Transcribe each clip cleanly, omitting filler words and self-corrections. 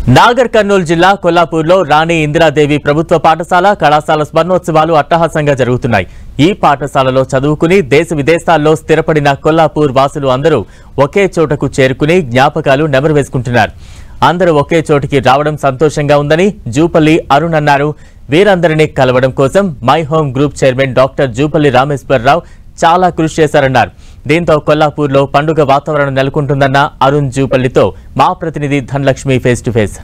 నాగర్ కర్నూలు జిల్లా కొల్లాపూర్లో రాణి ఇందిరాదేవి ప్రభుత్వ పాఠశాల కళాశాల స్వర్ణోత్సవాలు అట్టహాసంగా జరుగుతున్నాయి. ఈ పాఠశాలలో చదువుకుని దేశ విదేశాల్లో స్థిరపడిన కొల్లాపూర్ వాసులు అందరూ ఒకే చోటకు చేరుకుని జ్ఞాపకాలు నెమరువేసుకుంటున్నారు. అందరూ ఒకే చోటికి రావడం సంతోషంగా ఉందని జూపల్లి అరుణ్ అన్నారు. వీరందరినీ కలవడం కోసం my home group chairman doctor Jupally Rameshwar Rao చాలా కృషి చేశారన్నారు. దీంతో కొల్లాపూర్లో పండుగ వాతావరణం నెలకొంటుందన్న అరుణ్ జూపల్లితో మా ప్రతినిధి Dhanalakshmi face to face.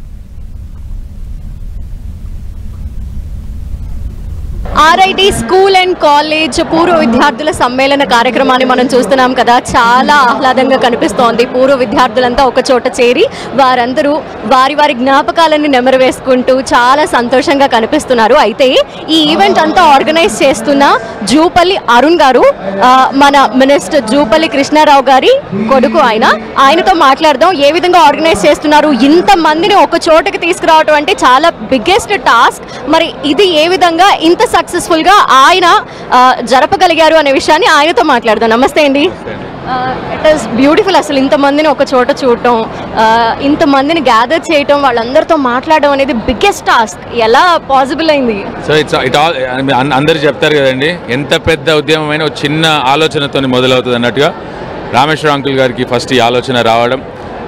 RIT school and college పూర్వ విద్యార్థుల సమ్మేళన కార్యక్రమాన్ని మనం చూస్తున్నాం కదా. చాలా ఆహ్లాదంగా కనిపిస్తోంది. పూర్వ విద్యార్థులంతా ఒక చోట చేరి వారందరూ వారి వారి జ్ఞాపకాలను నెమరువేసుకుంటూ చాలా సంతోషంగా కనిపిస్తున్నారు. అయితే ఈ ఈవెంట్ అంతా ఆర్గనైజ్ చేస్తున్న జూపల్లి అరుణ్ గారు మన మినిస్టర్ జూపల్లి కృష్ణారావు గారి కొడుకు. ఆయనతో మాట్లాడదాం. ఏ విధంగా ఆర్గనైజ్ చేస్తున్నారు, ఇంతమందిని ఒక చోటకి తీసుకురావడం అంటే చాలా బిగ్గెస్ట్ టాస్క్. మరి ఇది ఏ విధంగా ఇంత సక్సెస్ఫుల్ గా ఆయన జరపగలిగారు అనే విషయాన్ని ఆయనతో మాట్లాడదాం. నమస్తే అండి. It is beautiful. అసలు ఇంతమందిని ఒక చోట చూడటం, ఇంతమందిని గ్యాదర్ చేయటం, వాళ్ళందరితో మాట్లాడడం అనేది బిగ్గెస్ట్ టాస్క్. ఎలా పాసిబుల్ అయింది? సో ఇట్ ఆల్ అందరు చెప్తారు కదండి, ఎంత పెద్ద ఉద్యమమైన ఒక చిన్న ఆలోచనతో మొదలవుతుంది అన్నట్టుగా రామేశ్వర అంకుల్ గారికి ఫస్ట్ ఈ ఆలోచన రావడం.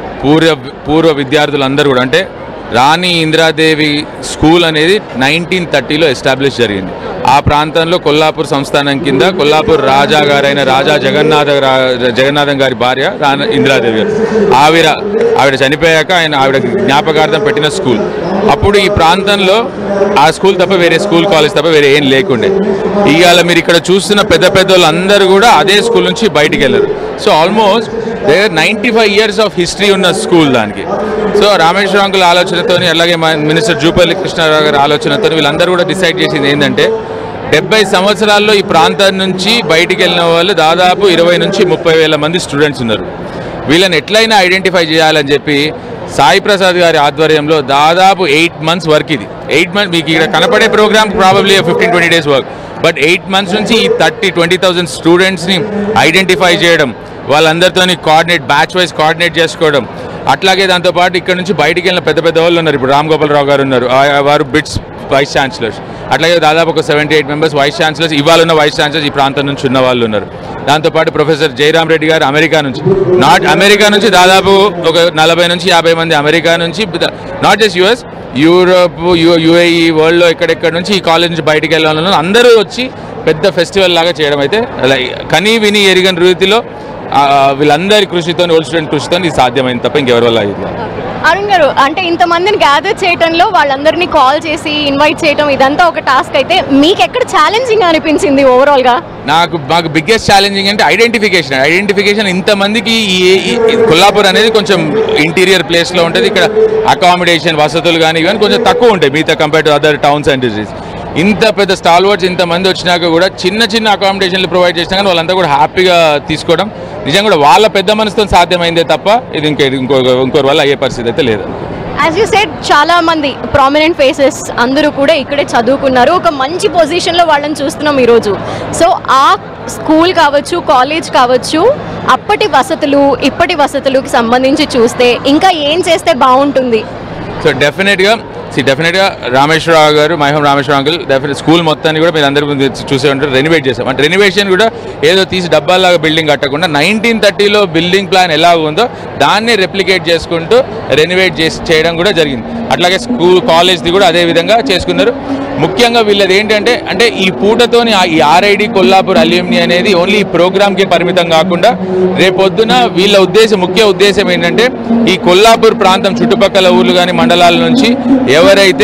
పూర్వ విద్యార్థులందరూ కూడా, అంటే రాణి ఇందిరాదేవి స్కూల్ అనేది 1930లో ఎస్టాబ్లిష్ జరిగింది. ఆ ప్రాంతంలో కొల్లాపూర్ సంస్థానం కింద కొల్లాపూర్ రాజా గారైన రాజా జగన్నాథం గారి భార్య రాణి ఇందిరాదేవి గారు, ఆవిడ చనిపోయాక ఆవిడ జ్ఞాపకార్థం పెట్టిన స్కూల్. అప్పుడు ఈ ప్రాంతంలో ఆ స్కూల్ తప్ప వేరే స్కూల్ కాలేజ్ తప్ప వేరే ఏం లేకుండే. ఇవాళ మీరు ఇక్కడ చూస్తున్న పెద్ద వాళ్ళందరూ కూడా అదే స్కూల్ నుంచి బయటికి వెళ్ళరు. So almost 95 years of history ఉన్న స్కూల్ దానికి. సో రామేశ్వర అంకుల్ ఆలోచనతో, అలాగే మినిస్టర్ జూపల్లి కృష్ణారావు గారి ఆలోచనతో వీళ్ళందరూ కూడా డిసైడ్ చేసింది ఏంటంటే 70 సంవత్సరాల్లో ఈ ప్రాంతం నుంచి బయటికి వెళ్ళిన వాళ్ళు దాదాపు 20 నుంచి 30 వేల మంది స్టూడెంట్స్ ఉన్నారు. వీళ్ళని ఎట్లయినా ఐడెంటిఫై చేయాలని చెప్పి సాయి ప్రసాద్ గారి ఆధ్వర్యంలో దాదాపు 8 months వర్క్. ఇది 8 months మీకు ఇక్కడ కనపడే program probably 15-20 days work. But 8 months నుంచి ఈ 30,000-20,000 స్టూడెంట్స్ని ఐడెంటిఫై చేయడం, వాళ్ళందరితో బ్యాచ్ వైజ్ కోఆర్డినేట్ చేసుకోవడం. అట్లాగే దాంతోపాటు ఇక్కడ నుంచి బయటికి వెళ్ళిన పెద్ద వాళ్ళు ఉన్నారు. ఇప్పుడు రామ్ గోపాలరావు గారు ఉన్నారు, వారు బిట్స్ వైస్ ఛాన్సలర్స్. అట్లాగే దాదాపు ఒక 78 members వైస్ ఛాన్సలర్స్, ఇవాళ ఉన్న వైస్ ఛాన్సలర్స్ ఈ ప్రాంతం నుంచి ఉన్న వాళ్ళు ఉన్నారు. దాంతోపాటు ప్రొఫెసర్ జయరామ్ రెడ్డి గారు అమెరికా నుంచి దాదాపు ఒక 40 నుంచి 50 మంది అమెరికా నుంచి, not just US, Europe, UAE, వరల్డ్లో ఎక్కడెక్కడ నుంచి ఈ కాలేజ్ నుంచి బయటికి వెళ్ళాలని అందరూ వచ్చి పెద్ద ఫెస్టివల్ లాగా చేయడం అయితే కనీ విని ఎరిగని రీతిలో వీళ్ళందరి కృషితో, ఓల్డ్ స్టూడెంట్ కృషితో ఇది సాధ్యమైంది తప్ప ఇంకెవరి వల్ల అయింది. అరుణ్ గారు, అంటే ఇంతమందిని గ్యాదర్ చేయడంలో, వాళ్ళందరినీ కాల్ చేసి ఇన్వైట్ చేయడం, ఇదంతా ఒక టాస్క్. అయితే మీకు ఎక్కడ ఛాలెంజింగ్ అనిపించింది ఓవరాల్ గా? మాకు బిగ్గెస్ట్ ఛాలెంజింగ్ అంటే ఐడెంటిఫికేషన్. ఇంతమందికి ఈ కొల్లాపూర్ అనేది కొంచెం ఇంటీరియర్ ప్లేస్లో ఉంటుంది. ఇక్కడ అకామిడేషన్ వసతులు కానీ ఇవన్నీ కొంచెం తక్కువ ఉంటాయి మిగతా compare to other towns and districts. ఇంత పెద్ద స్టాల్వర్డ్స్ ఇంతమంది వచ్చినాక కూడా చిన్న అకామిడేషన్లు ప్రొవైడ్ చేసినా కానీ వాళ్ళంతా కూడా హ్యాపీగా తీసుకోవడం నిజంగా కూడా వాళ్ళ పెద్ద మనసుతో సాధ్యమైందే తప్ప ఇది ఇంకోరి వల్ల అయ్యే పరిస్థితి అయితే లేదు. యాజ్ యూ సెడ్, చాలా మంది ప్రామినెంట్ ఫేసెస్ అందరూ కూడా ఇక్కడే చదువుకున్నారు. ఒక మంచి పొజిషన్లో వాళ్ళని చూస్తున్నాం ఈరోజు. సో ఆ స్కూల్ కావచ్చు, కాలేజ్ కావచ్చు, అప్పటి వసతులు ఇప్పటి వసతులకు సంబంధించి చూస్తే ఇంకా ఏం చేస్తే బాగుంటుంది? సో డెఫినెట్గా రామేశ్వరరావు గారు, my home Rameshwara uncle school మొత్తాన్ని కూడా మీరు అందరూ చూసే ఉంటారు, రెనోవేట్ చేసాం. అంటే రెనోవేషన్ కూడా ఏదో తీసి డబ్బాలాగా బిల్డింగ్ కట్టకుండా 1930లో బిల్డింగ్ ప్లాన్ ఎలా ఉందో దాన్ని రెప్లికేట్ చేసుకుంటూ రెనోవేట్ చేయడం కూడా జరిగింది. అట్లాగే కాలేజ్ది కూడా అదే విధంగా చేసుకున్నారు. ముఖ్యంగా వీళ్ళది ఏంటంటే, అంటే ఈ పూటతోని ఈ ఆర్ఐడి కొల్లాపూర్ అల్యూమిని అనేది ఓన్లీ ఈ ప్రోగ్రామ్కి పరిమితం కాకుండా రేపొద్దున వీళ్ళ ముఖ్య ఉద్దేశం ఏంటంటే ఈ కొల్లాపూర్ ప్రాంతం చుట్టుపక్కల ఊర్లు కానీ మండలాల నుంచి ఎవరైతే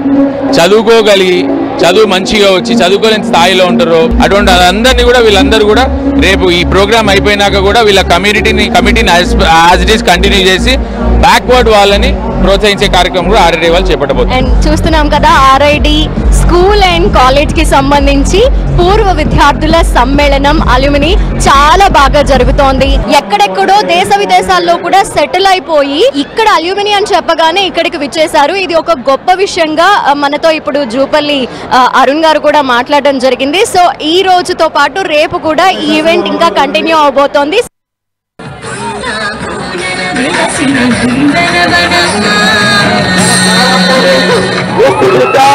చదువుకోగలిగి చదువు మంచిగా వచ్చి చదువుకోలేని స్థాయిలో ఉంటారో అటువంటి అందరినీ కూడా వీళ్ళందరూ కూడా రేపు ఈ ప్రోగ్రామ్ అయిపోయినాక కూడా వీళ్ళ కమిటీని యాజ్ ఇట్ ఈస్ కంటిన్యూ చేసి బ్యాక్వర్డ్ వాళ్ళని ప్రోత్సహించే కార్యక్రమం కూడా ఆర్ఐడి వాళ్ళు చేపట్టబోతున్నారు. చూస్తున్నాం కదా, ఆర్ఐడి స్కూల్ అండ్ కాలేజ్ కి సంబంధించి పూర్వ విద్యార్థుల సమ్మేళనం అల్యూమిని చాలా బాగా జరుగుతోంది. ఎక్కడెక్కడో దేశ విదేశాల్లో కూడా సెటిల్ అయిపోయి ఇక్కడ అల్యూమిని అని చెప్పగానే ఇక్కడికి విచ్చేశారు. ఇది ఒక గొప్ప విషయంగా మనతో ఇప్పుడు జూపల్లి అరుణ్ గారు కూడా మాట్లాడడం జరిగింది. సో ఈ రోజుతో పాటు రేపు కూడా ఈ ఈవెంట్ ఇంకా కంటిన్యూ అవబోతోంది. విలసిన నందనవనమా పిలుద్దాం